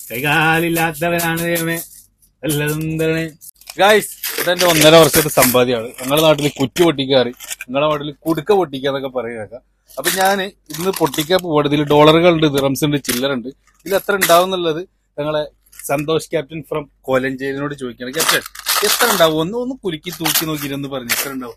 കൈകാലില്ലാത്തവനാണ് ദൈവമേ വല്ലതും തരണേ. ഗായ്സ്, ഇതെന്റെ 1.5 വർഷത്തെ സമ്പാദ്യമാണ്. ഞങ്ങളുടെ നാട്ടിൽ കുറ്റി പൊട്ടിക്കാറ്, നിങ്ങളുടെ നാട്ടിൽ കുടുക്ക പൊട്ടിക്കാന്നൊക്കെ പറയുക. അപ്പൊ ഞാൻ ഇന്ന് പൊട്ടിക്കാൻ പോവാണ്. ഇതിൽ ഡോളറുകളുണ്ട്, ദിറംസ് ഉണ്ട്, ചില്ലറുണ്ട്. ഇതിൽ എത്ര ഉണ്ടാവും എന്നുള്ളത് ഞങ്ങളെ സന്തോഷ് ക്യാപ്റ്റൻ ഫ്രം കോലഞ്ചേരിനോട് ചോദിക്കണം. ക്യാപ്റ്റൻ, എത്ര ഉണ്ടാവും? ഒന്ന് കുലുക്കി തൂക്കി നോക്കിയിരുന്നു പറഞ്ഞു. എത്ര ഉണ്ടാവും?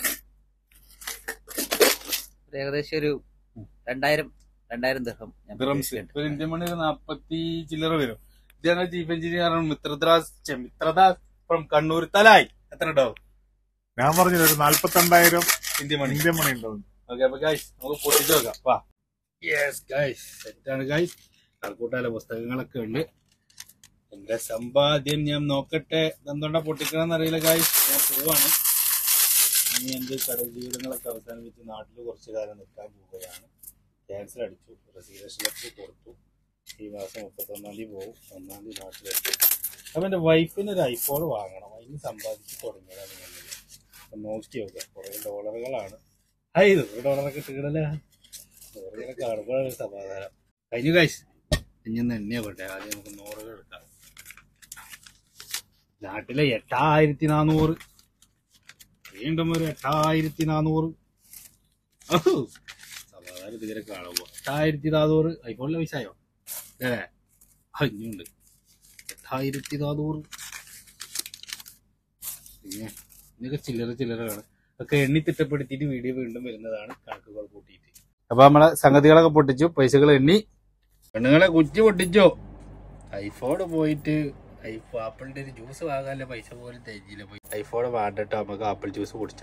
ഏകദേശം ഒരു 2000 ദിർഹംസ്. ഒരു ഇന്ത്യൻ മണി 40 ചില്ലറ വരും. ഇത് ഞങ്ങൾ chief engineer Mithradas from Kannur Thalayi. എത്ര ഉണ്ടാവും? ഞാൻ പറഞ്ഞത് ഒരു 42,000 ഇന്ത്യൻ മണി ഉണ്ടാവും. ഓക്കെ, അപ്പൊ ഗൈസ് നമുക്ക് പൊട്ടിച്ചു നോക്കാം. വാ. യെസ് ഗൈസ്, സെറ്റാണ് ഗൈസ്. കണക്കൂട്ടാല പുസ്തകങ്ങളൊക്കെ ഉണ്ട്. എന്റെ സമ്പാദ്യം ഞാൻ നോക്കട്ടെ. എന്തുകൊണ്ടാ പൊട്ടിക്കണമെന്ന് അറിയില്ല ഗൈസ്. ഞാൻ പോവാണ്. ഇനി എന്റെ കടൽ ജീവിതങ്ങളൊക്കെ അവസാനിപ്പിച്ച് നാട്ടിൽ കുറച്ചു കാലം നിൽക്കാൻ പോവുകയാണ്. ക്യാൻസൽ അടിച്ചു, റെസിഗ്നേഷൻ ലെറ്റർ കൊടുത്തു. ഈ മാസം 31-ാം തീയതി പോകും, 1-ാം തീയതി നാട്ടിലെത്തും. അപ്പൊ എന്റെ വൈഫിന് ഒരു ഐഫോൺ വാങ്ങണം. അതിന് സമ്പാദിച്ച് തുടങ്ങിയതാണ് ഞാൻ. നോക്കി നോക്കാം. കുറെ ഡോളറുകളാണ്. $100 കിട്ടുകയല്ലേ. ഡോളറുകളെ കാണുമ്പോഴാണ് സമാധാനം. കഴിഞ്ഞു ഗൈസ്. ഇനി എണ്ണയോ കൊണ്ടേ. ആദ്യം നമുക്ക് 100 എടുക്കാം. നാട്ടിലെ 8400, വീണ്ടും ഒരു 8400. സമാധാനം തീരെ കാണുമ്പോ 8400 ഐഫോണിലെ പൈസയോ അല്ലേ? ഇനിയുണ്ട് 8400. പിന്നെ ഇതൊക്കെ ചില്ലറയാണ്. ഒക്കെ എണ്ണി തിട്ടപ്പെടുത്തിയിട്ട് വീഡിയോ വീണ്ടും വരുന്നതാണ്, കണക്കുകൾ കൂട്ടിയിട്ട്. അപ്പൊ നമ്മളെ സംഗതികളൊക്കെ പൊട്ടിച്ചു, പൈസകൾ എണ്ണി. പെണ്ണുങ്ങളെ കുറ്റി പൊട്ടിച്ചോ. ഐഫോൺ പോയിട്ട് ആപ്പിളിന്റെ ഒരു ജ്യൂസ് വാങ്ങാനുള്ള പൈസ പോലും തേഞ്ഞില്ല. പോയി ഐഫോൺ വേണ്ടിട്ട് നമുക്ക് ആപ്പിൾ ജ്യൂസ് കുടിച്ചാം.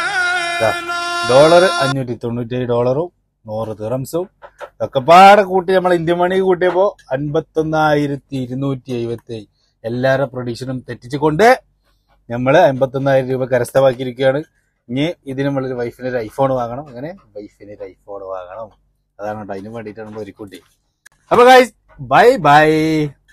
$597, 100 ദിറംസും ഒക്കെ പാടെ കൂട്ടി നമ്മൾ ഇന്ത്യൻ മണി കൂട്ടിയപ്പോ 51,277. എല്ലാവരുടെ പ്രൊഡിക്ഷനും തെറ്റിച്ചുകൊണ്ട് നമ്മള് 51,000 രൂപ കരസ്ഥമാക്കിയിരിക്കുകയാണ്. ഇനി ഇതിന് നമ്മളൊരു വൈഫിന് ഒരു ഐഫോൺ വാങ്ങണം. അങ്ങനെ വൈഫിന് ഒരു ഐഫോൺ വാങ്ങണം. അതാണ് കേട്ടോ, അതിന് വേണ്ടിയിട്ടാണ് ഒരുക്കൂട്ടി. അപ്പൊ ഗൈസ്, ബൈ ബൈ.